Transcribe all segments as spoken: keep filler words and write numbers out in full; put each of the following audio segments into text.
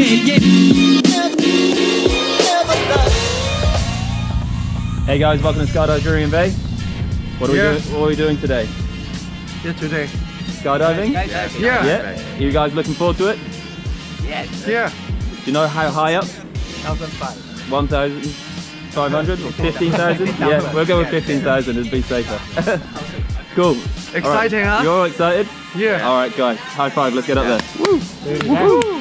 Hey guys, welcome to Skydive Jurien Bay. What are, yeah. we doing, what are we doing today? Yeah, today. Skydiving? Skydiving. Yeah. Yeah. You guys looking forward to it? Yes. Yeah. Do you know how high up? one thousand five. one thousand five hundred or fifteen thousand? Yeah, we'll go with fifteen thousand, it'll be safer. Cool. Exciting, right. huh? You all excited? Yeah. Alright guys, high five, let's get up yeah. there. Woo! Woo!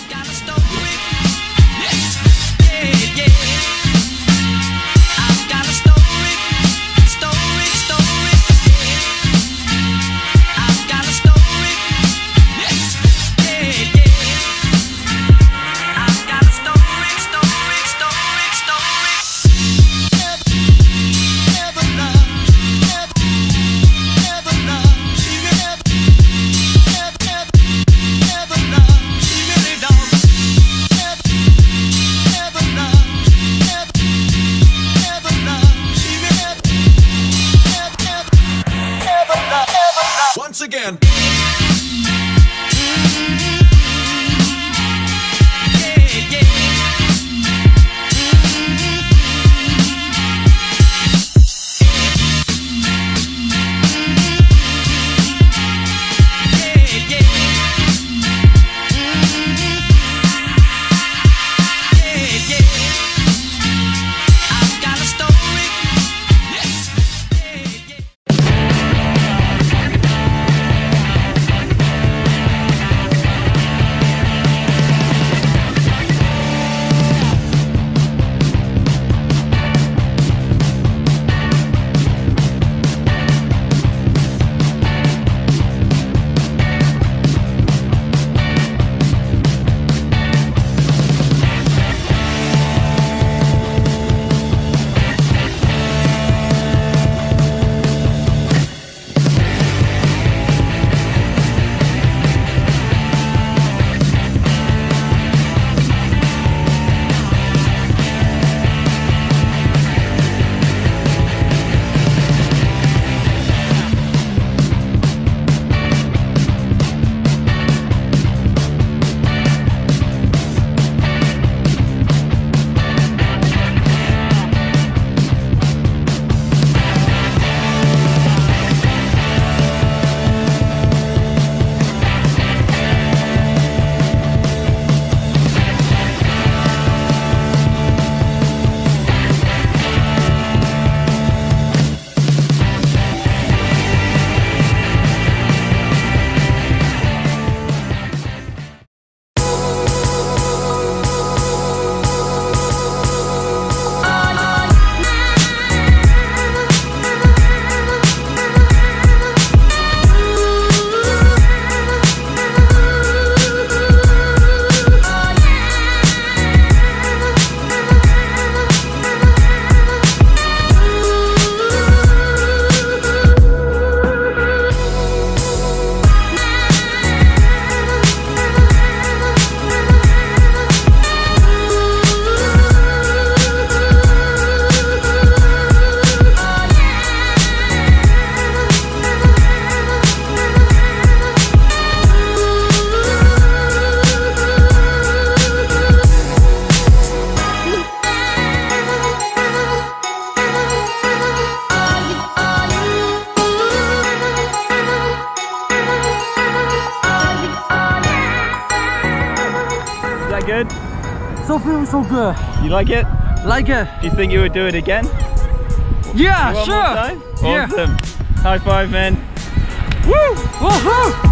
Once again. Good? So feeling so good. You like it? Like it. Do you think you would do it again? Yeah, One sure. More time? Yeah. Awesome. High five, man. Woo! Woohoo!